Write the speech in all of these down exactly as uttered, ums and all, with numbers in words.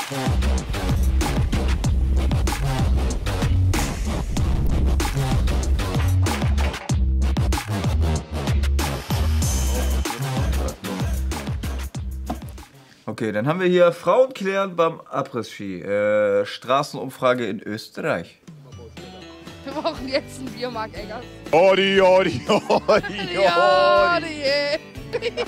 Okay, dann haben wir hier Frauen klären beim Après-Ski. Äh, Straßenumfrage in Österreich. Wir brauchen jetzt ein Bier, Marc Eggers. Odi, odi, odi, Ja, odi. die,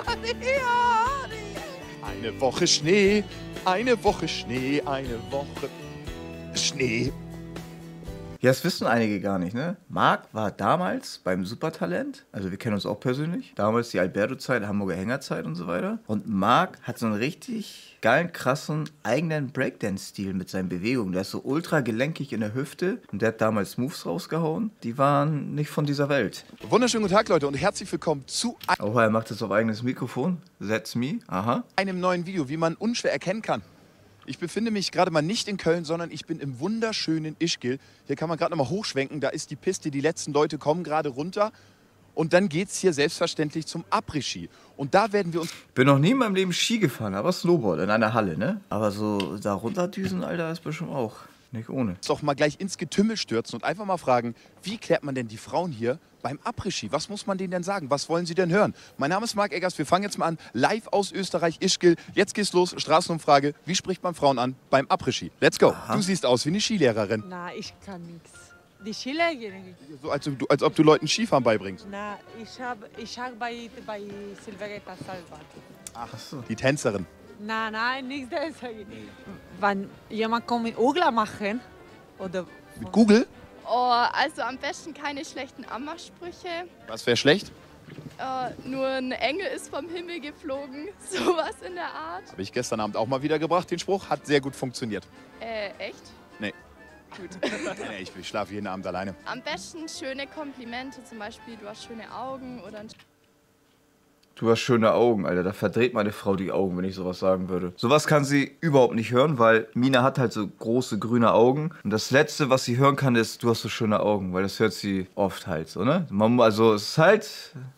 Eine Woche Schnee, eine Woche Schnee, eine Woche Schnee. Ja, das wissen einige gar nicht, ne? Marc war damals beim Supertalent, also wir kennen uns auch persönlich, damals die Alberto-Zeit, Hamburger Hängerzeit und so weiter. Und Marc hat so einen richtig geilen, krassen, eigenen Breakdance-Stil mit seinen Bewegungen. Der ist so ultra gelenkig in der Hüfte und der hat damals Moves rausgehauen, die waren nicht von dieser Welt. Wunderschönen guten Tag, Leute, und herzlich willkommen zu Oh, er macht das auf eigenes Mikrofon. That's me, aha. einem neuen Video, wie man unschwer erkennen kann. Ich befinde mich gerade mal nicht in Köln, sondern ich bin im wunderschönen Ischgl. Hier kann man gerade noch mal hochschwenken, da ist die Piste, die letzten Leute kommen gerade runter. Und dann geht es hier selbstverständlich zum Après-Ski. Und da werden wir uns... Bin noch nie in meinem Leben Ski gefahren, aber Snowboard in einer Halle, ne? Aber so da runterdüsen, Alter, ist bestimmt auch nicht ohne. doch mal gleich ins Getümmel stürzen und einfach mal fragen, wie klärt man denn die Frauen hier beim Après-Ski? Was muss man denen denn sagen? Was wollen sie denn hören? Mein Name ist Marc Eggers, wir fangen jetzt mal an, live aus Österreich, Ischgl. Jetzt geht's los, Straßenumfrage. Wie spricht man Frauen an beim Après-Ski? Let's go. Aha. Du siehst aus wie eine Skilehrerin. Na, ich kann nichts. Die Skilehrerin? So, als, ob du, als ob du Leuten Skifahren beibringst. Na, ich habe ich arbeite bei Silveretta Salva. Ach so. Die Tänzerin. Na, nein, nichts deswegen. Wenn jemand kommt mit Ogler machen, oder... Mit Google? Oh, also am besten keine schlechten Ammersprüche. Was wäre schlecht? Äh, nur ein Engel ist vom Himmel geflogen. Sowas in der Art. Habe ich gestern Abend auch mal wieder gebracht, den Spruch. Hat sehr gut funktioniert. Äh, echt? Nee. Gut. nee, ich, ich schlafe jeden Abend alleine. Am besten schöne Komplimente, zum Beispiel du hast schöne Augen oder ein Du hast schöne Augen, Alter. Da verdreht meine Frau die Augen, wenn ich sowas sagen würde. Sowas kann sie überhaupt nicht hören, weil Mina hat halt so große grüne Augen. Und das Letzte, was sie hören kann, ist, du hast so schöne Augen. Weil das hört sie oft halt so, ne? Man, also es ist halt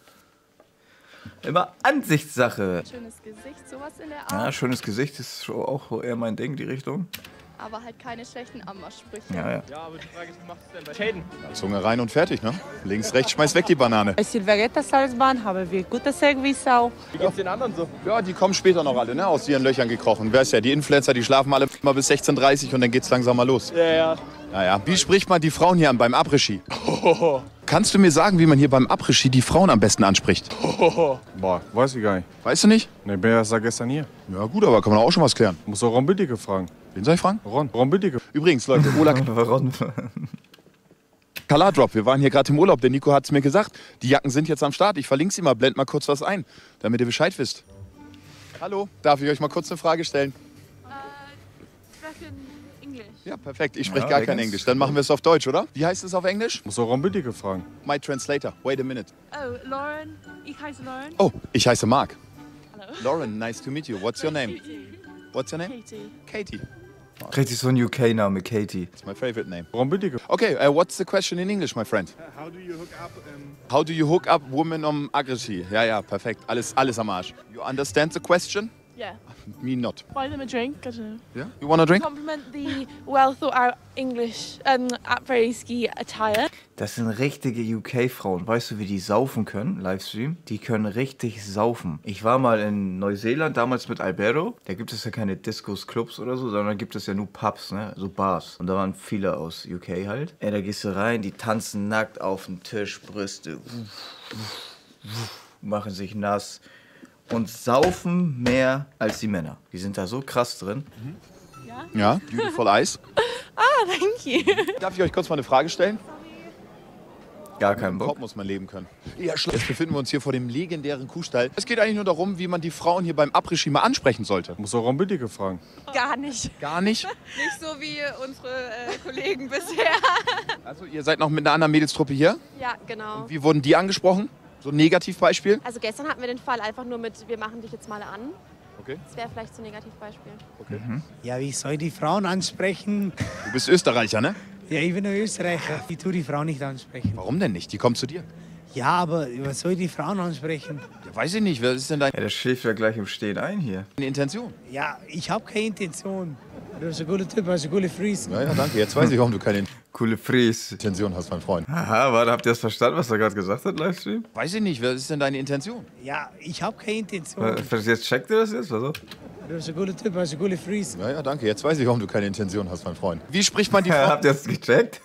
immer Ansichtssache. schönes Gesicht, sowas in der Art. Ja, schönes Gesicht ist schon auch eher mein Ding, die Richtung. Aber halt keine schlechten Ammersprüche. Ja, ja. Ja, aber die Frage ist, wie machst du es denn bei Schäden? Zunge rein und fertig, ne? Links, rechts, schmeiß weg die Banane. Bei Silveretta Salzbahn haben wir gutes Service auch. Wie geht's den anderen so? Ja, die kommen später noch alle, ne? Aus ihren Löchern gekrochen. Wer ist ja, die Influencer, die schlafen alle mal bis sechzehn Uhr dreißig und dann geht's langsam mal los. Ja, ja. Naja, wie spricht man die Frauen hier an beim Après-Ski? Kannst du mir sagen, wie man hier beim Après-Ski die Frauen am besten anspricht? Boah, weiß ich gar nicht. Weißt du nicht? Ne, bin ja seit gestern hier. Ja gut, aber kann man auch schon was klären. Muss auch Ron Bittige fragen. Wen soll ich fragen? Ron, Ron Bittige. Übrigens, Leute, Ola Warum? Kalardrop, wir waren hier gerade im Urlaub. Der Nico hat es mir gesagt. Die Jacken sind jetzt am Start. Ich verlinke sie mal, blend mal kurz was ein, damit ihr Bescheid wisst. Hallo, darf ich euch mal kurz eine Frage stellen? Sprechen Englisch. Ja, perfekt. Ich spreche Ja, gar sehr kein ganz- Englisch. Dann machen wir es auf Deutsch, oder? Wie heißt es auf Englisch? Muss auch Ron Bittige fragen. My translator. Wait a minute. Oh, Lauren. Ich heiße Lauren. Oh, ich heiße Mark. Hallo. Lauren, nice to meet you. What's your name? What's your name? Katie. Katie. Richtig so ein U K-Name, Katie. It's my favorite name. Ron Bittige. Okay, uh, what's the question in English, my friend? How do you hook up? Um, How do you hook up women on Agri? Ja, ja, perfekt. Alles, alles am Arsch. You understand the question? Yeah. Me not. Buy them a drink. I don't know. Yeah? You wanna drink? Compliment the well thought out English um, après-ski attire. Das sind richtige U K-Frauen. Weißt du, wie die saufen können, Livestream? Die können richtig saufen. Ich war mal in Neuseeland, damals mit Alberto. Da gibt es ja keine Discos, Clubs oder so, sondern gibt es ja nur Pubs, ne? So Bars. Und da waren viele aus U K halt. Ey, da gehst du rein, die tanzen nackt auf den Tisch, Brüste. Machen sich nass. Und saufen mehr als die Männer. Die sind da so krass drin. Ja, beautiful eyes. Ah, thank you. Darf ich euch kurz mal eine Frage stellen? Gar keinen Bock. Kopf muss man leben können. Ja, schlecht. Jetzt befinden wir uns hier vor dem legendären Kuhstall. Es geht eigentlich nur darum, wie man die Frauen hier beim Après-Ski mal ansprechen sollte. Muss auch Ron Bittige fragen. Gar nicht. Gar nicht? Nicht so wie unsere äh, Kollegen bisher. Also ihr seid noch mit einer anderen Mädelstruppe hier. Ja, genau. Wie wurden die angesprochen? So ein Negativbeispiel? Also gestern hatten wir den Fall einfach nur mit, wir machen dich jetzt mal an. Okay. Das wäre vielleicht so ein Negativbeispiel. okay. Ja, wie soll ich die Frauen ansprechen? Du bist Österreicher, ne? Ja, ich bin ein Österreicher. Ich tue die Frau nicht ansprechen. Warum denn nicht? Die kommt zu dir. Ja, aber was soll die Frauen ansprechen? Ja, weiß ich nicht, was ist denn deine Ja, der schläft ja gleich im Stehen ein hier. Intention? Ja, ich habe keine Intention. Du bist ein guter Typ, hast eine coole Fries. Ja, ja, danke. Jetzt weiß ich, warum du keine Coole Fries. Intention hast, mein Freund. Aha, warte, habt ihr das verstanden, was er gerade gesagt hat, Livestream? Weiß ich nicht, was ist denn deine Intention? Ja, ich habe keine Intention. Äh, Jetzt checkt ihr das jetzt? Was auf? Du bist ein guter Typ, hast eine coole Fries. Ja, ja, danke. Jetzt weiß ich, warum du keine Intention hast, mein Freund. Wie spricht man die Ja, Frau? habt ihr das gecheckt?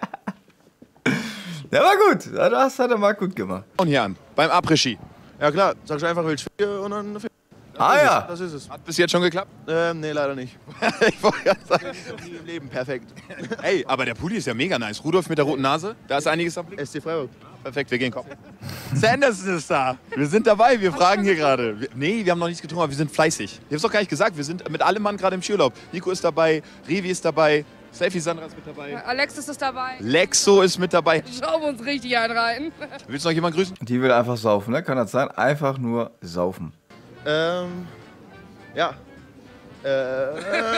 Ja, war gut. Das hat er mal gut gemacht. hier an? Beim Après-Ski. Ja klar, sagst du einfach wild und dann... Ah ja. Das ist es. Hat bis jetzt schon geklappt? Ähm, nee, leider nicht. Ich wollte gerade sagen. Nie im Leben, perfekt. Ey, aber der Pulli ist ja mega nice. Rudolf mit der roten Nase, da ist einiges am Blick. S C Freiburg. Perfekt, wir gehen Kopf. Sanderson ist da. Wir sind dabei, wir fragen hier gerade. Wir- Nee, wir haben noch nichts getrunken, aber wir sind fleißig. Ich hab's doch gar nicht gesagt, wir sind mit allem Mann gerade im Skiurlaub. Nico ist dabei, Revi ist dabei, Selfie Sandra ist mit dabei. Alexis ist dabei. Lexo ist mit dabei. Schauen wir uns richtig einen rein. Willst du noch jemanden grüßen? Die will einfach saufen, ne? Kann das sein? Einfach nur saufen. Ähm, ja. Äh,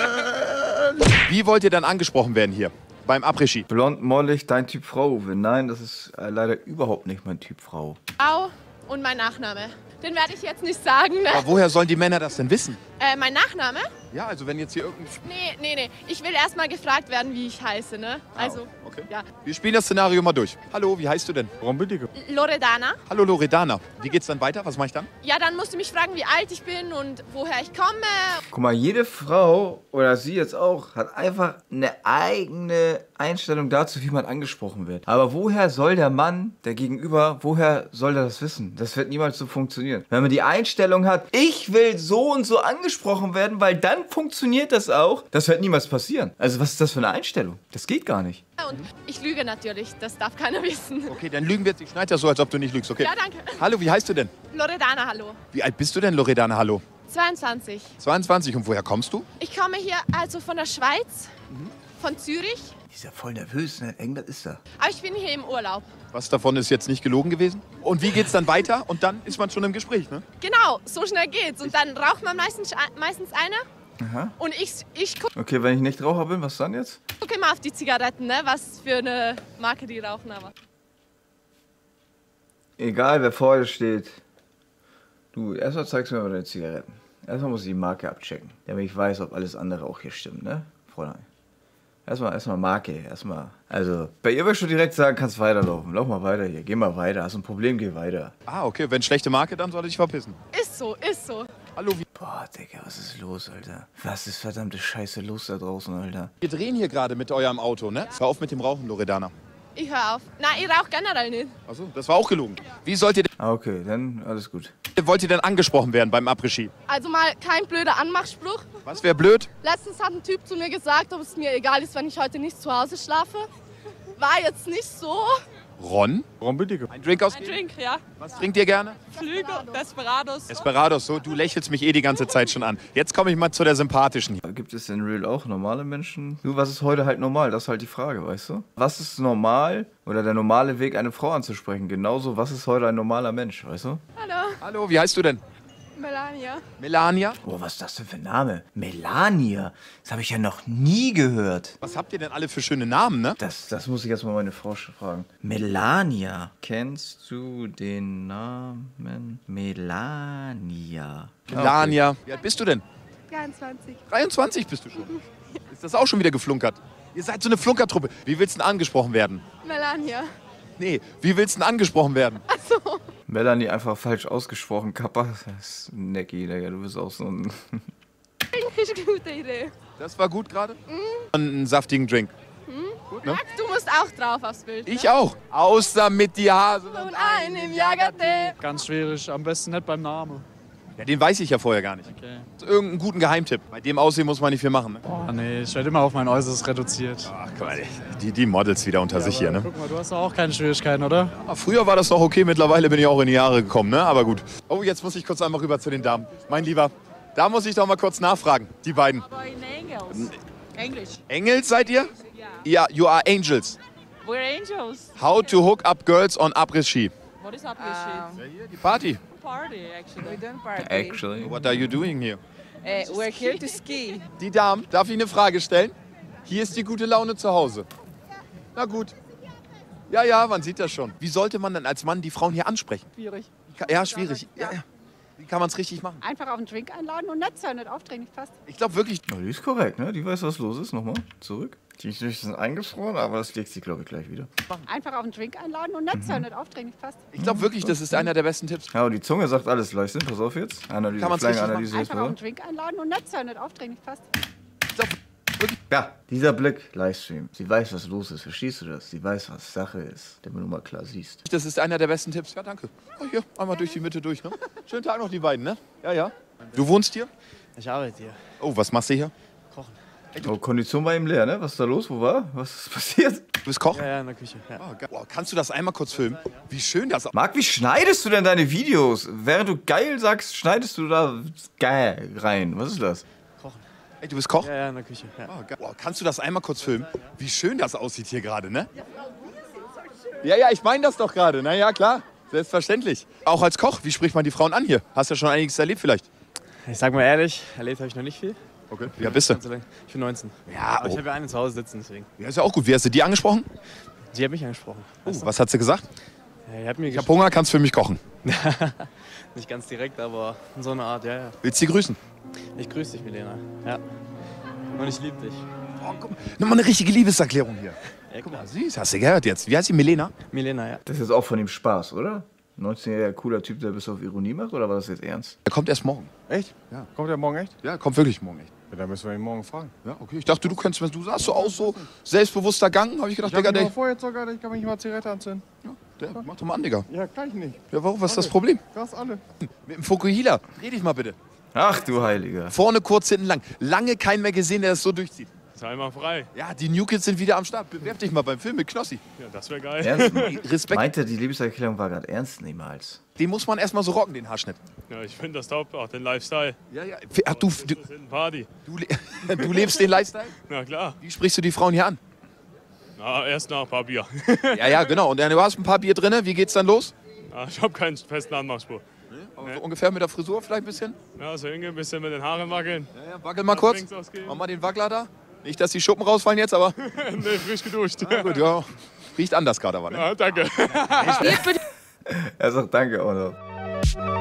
Wie wollt ihr dann angesprochen werden hier beim Après-Ski? Blond, mollig, dein Typ Frau, Uwe. Nein, das ist äh, leider überhaupt nicht mein Typ Frau. Au und mein Nachname. Den werde ich jetzt nicht sagen. Ne? Aber woher sollen die Männer das denn wissen? Äh, mein Nachname? Ja, also wenn jetzt hier irgendein... Nee, nee, nee. Ich will erst mal gefragt werden, wie ich heiße, ne? Also, Okay. ja. Wir spielen das Szenario mal durch. Hallo, wie heißt du denn? Warum bitte? Loredana. Hallo Loredana. Wie geht's dann weiter? Was mache ich dann? Ja, dann musst du mich fragen, wie alt ich bin und woher ich komme. Guck mal, jede Frau, oder sie jetzt auch, hat einfach eine eigene Einstellung dazu, wie man angesprochen wird. Aber woher soll der Mann, der Gegenüber, woher soll der das wissen? Das wird niemals so funktionieren. Wenn man die Einstellung hat, ich will so und so angesprochen werden, weil dann funktioniert das auch, das wird niemals passieren. Also was ist das für eine Einstellung? Das geht gar nicht. Und ich lüge natürlich, das darf keiner wissen. Okay, dann lügen wir jetzt. Ich schneide das so, als ob du nicht lügst, okay? Ja, danke. Hallo, wie heißt du denn? Loredana, hallo. Wie alt bist du denn, Loredana? Hallo. zweiundzwanzig. zweiundzwanzig. Und woher kommst du? Ich komme hier also von der Schweiz, von Zürich. Die ist ja voll nervös, ne? England ist er. Aber ich bin hier im Urlaub. Was davon ist jetzt nicht gelogen gewesen? Und wie geht's dann weiter? Und dann ist man schon im Gespräch, ne? Genau, so schnell geht's. Und dann raucht man meistens, meistens eine. Aha. Und ich, ich gucke Okay, wenn ich nicht Raucher bin, was dann jetzt? immer auf die Zigaretten, ne? Was für eine Marke die rauchen. Aber Egal, wer vor dir steht. Du, erstmal zeigst du mir mal deine Zigaretten. Erstmal muss ich die Marke abchecken, damit ich weiß, ob alles andere auch hier stimmt, ne? Fräulein. Erstmal, erstmal Marke, erstmal. Also, bei ihr würde ich schon direkt sagen, kannst weiterlaufen. Lauf mal weiter hier, geh mal weiter. Hast du ein Problem, geh weiter. Ah, okay. Wenn schlechte Marke, dann soll ich dich verpissen. ist so, ist so. Hallo, wie... Boah, Digga, was ist los, Alter? Was ist verdammte Scheiße los da draußen, Alter? Wir drehen hier gerade mit eurem Auto, ne? Hör auf mit dem Rauchen, Loredana. Ich höre auf. Na, ich rauche generell nicht. Achso, das war auch gelogen. Wie sollt ihr Ah, okay, dann alles gut. denn, wollt ihr denn angesprochen werden beim Après-Ski? Also mal kein blöder Anmachspruch. Was wäre blöd? Letztens hat ein Typ zu mir gesagt, ob es mir egal ist, wenn ich heute nicht zu Hause schlafe. War jetzt nicht so. Ron? Warum bitte? Ein Drink aus... Ein Drink, ja. Was trinkt ihr gerne? Flügel, Desperados. Desperados, so. Du lächelst mich eh die ganze Zeit schon an. Jetzt komme ich mal zu der sympathischen hier. Gibt es in Real auch normale Menschen? Du, was ist heute halt normal? Das ist halt die Frage, weißt du? Was ist normal oder der normale Weg, eine Frau anzusprechen? Genauso, was ist heute ein normaler Mensch, weißt du? Hallo, Hallo, wie heißt du denn? Melania. Melania? Oh, was ist das denn für ein Name? Melania. Das habe ich ja noch nie gehört. Was habt ihr denn alle für schöne Namen, ne? Das, das muss ich jetzt mal meine Frau fragen. Melania. Kennst du den Namen Melania? Melania. Wie alt bist du denn? dreiundzwanzig. dreiundzwanzig bist du schon. Ist das auch schon wieder geflunkert? Ihr seid so eine Flunkertruppe. Wie willst du denn angesprochen werden? Melania. Nee, wie willst du denn angesprochen werden? Achso. Melanie einfach falsch ausgesprochen. Kappa. Das ist Necki, Digga. Du bist auch so ein... Ist eine gute Idee. Das war gut gerade? Einen saftigen Drink. Gut, ne? Du musst auch drauf aufs Bild. Ne? Ich auch. Außer mit die Hase. Und ein im Jagertee. Ganz schwierig, am besten nicht beim Namen. Ja, den weiß ich ja vorher gar nicht. Okay. Irgendeinen guten Geheimtipp. Bei dem Aussehen muss man nicht viel machen. Ne? Oh nee, ich werde immer auf mein Äußeres reduziert. Ach, guck mal, die, die Models wieder unter sich hier, ne? Guck mal, du hast doch auch keine Schwierigkeiten, oder? Ah, früher war das noch okay, mittlerweile bin ich auch in die Jahre gekommen, ne? Aber gut. Oh, jetzt muss ich kurz einmal rüber zu den Damen. Mein Lieber, da muss ich doch mal kurz nachfragen. Die beiden. Aber in Engels. English. Engels seid ihr? Ja, you are angels. We're angels. How to hook up girls on Après-Ski. What is up this Ja, hier, die Party. Party, actually? We don't party. Actually. What are you doing here? Uh, we're here to ski. Die Damen, darf ich eine Frage stellen? Hier ist die gute Laune zu Hause. Na gut. Ja, ja, man sieht das schon. Wie sollte man denn als Mann die Frauen hier ansprechen? Schwierig. Ja, schwierig. Ja, ja. Wie kann man es richtig machen? Einfach auf einen Drink einladen und nett sein, nicht aufdringlich fast. Ich glaube wirklich... Oh, die ist korrekt, ne? Die weiß, was los ist. Nochmal, zurück. Die ist ein bisschen eingefroren, aber das legt sie, glaube ich, gleich wieder. Einfach auf einen Drink einladen und nett sein, Mhm. nicht aufdringlich fast. Ich glaube wirklich, das ist einer der besten Tipps. Ja, aber die Zunge sagt alles, Leistung. Pass auf jetzt. Analyse, Kann man's richtig machen? Analyse jetzt Einfach auf einen mal. Drink einladen und nett sein, nicht aufdringlich fast. Ja, dieser Blick, Livestream. Sie weiß, was los ist. Verstehst du das? Sie weiß, was Sache ist. Damit du mal klar siehst. Das ist einer der besten Tipps. Ja, danke. Oh, hier, einmal durch die Mitte durch. Ne? Schönen Tag noch, die beiden, ne? Ja, ja. Du wohnst hier? Ich arbeite hier. Oh, was machst du hier? Kochen. Oh, Kondition war ihm leer, ne? Was ist da los? Wo war? Was ist passiert? Du bist Koch? Ja, ja, in der Küche. Ja. Oh, geil. Boah, kannst du das einmal kurz filmen? Wie schön das... Marc, wie schneidest du denn deine Videos? Während du geil sagst, schneidest du da geil rein. Was ist das? Kochen. Ey, du bist Koch? Ja, ja, in der Küche. Ja. Oh, geil. Boah, kannst du das einmal kurz filmen? Wie schön das aussieht hier gerade, ne? Ja, ja, ich meine das doch gerade. Na ja, klar. Selbstverständlich. Auch als Koch, wie spricht man die Frauen an hier? Hast ja schon einiges erlebt vielleicht. Ich sag mal ehrlich, erlebt habe ich noch nicht viel. Okay. Wie alt bist du? Ich bin neunzehn. Ja, Aber oh. ich habe ja eine zu Hause sitzen, deswegen. Ja, ist ja auch gut. Wie hast du die angesprochen? Die hat mich angesprochen. Oh, was hat sie gesagt? Ja, die hat mir Ich hab Hunger, kannst für mich kochen. Nicht ganz direkt, aber in so einer Art, ja, ja. Willst du sie grüßen? Ich grüße dich, Milena. Ja. Und ich liebe dich. Oh, guck mal. Nimm mal eine richtige Liebeserklärung hier. Ja, Guck mal, süß. Hast du gehört jetzt? Wie heißt sie? Milena? Milena, ja. Das ist jetzt auch von ihm Spaß, oder? neunzehnjähriger cooler Typ, der bis auf Ironie macht, oder war das jetzt ernst? Er kommt erst morgen. Echt? Ja. Kommt er morgen echt? Ja, kommt wirklich morgen echt. Ja, dann müssen wir ihn morgen fragen. Ja, okay. Ich dachte, du könntest, du sahst so aus, so selbstbewusster Gang. Habe ich gedacht, Ich hab Digga, mich der, mal vorher sogar, ich kann mich mal Zigarette anzünden. der mach doch mal an, Digga. Ja, kann ich nicht. Ja, warum? Was ist Alle. das Problem? Krass, alle. Mit dem Fokuhila. Red ich mal bitte. Ach du Heiliger. Vorne kurz, hinten lang. Lange keinen mehr gesehen, der das so durchzieht. Sei mal frei. Ja, die New Kids sind wieder am Start. Bewerb dich mal beim Film mit Knossi. Ja, das wäre geil. Ernst? Respekt. Meinte, die Liebeserklärung war gerade ernst? Niemals. Den muss man erstmal so rocken, den Haarschnitt. Ja, ich finde das top, auch den Lifestyle. Ja, ja. Ach, du, du, Das ist eine Party. du, le- du lebst den Lifestyle? Na klar. Wie sprichst du die Frauen hier an? Na, erst nach ein paar Bier. Ja, ja, genau. Und du hast ein paar Bier drin. Wie geht's dann los? Na, ich habe keinen festen Anmachspruch. Aber so ungefähr mit der Frisur vielleicht ein bisschen? Ja, so Inge, ein bisschen mit den Haaren wackeln. Ja, ja, wackel mal kurz. Mach mal den Wackler da. Nicht, dass die Schuppen rausfallen jetzt, aber... Nee, frisch geduscht. Ja, gut, ja. Riecht anders gerade aber, ne? Ja, danke. Er sagt danke auch noch.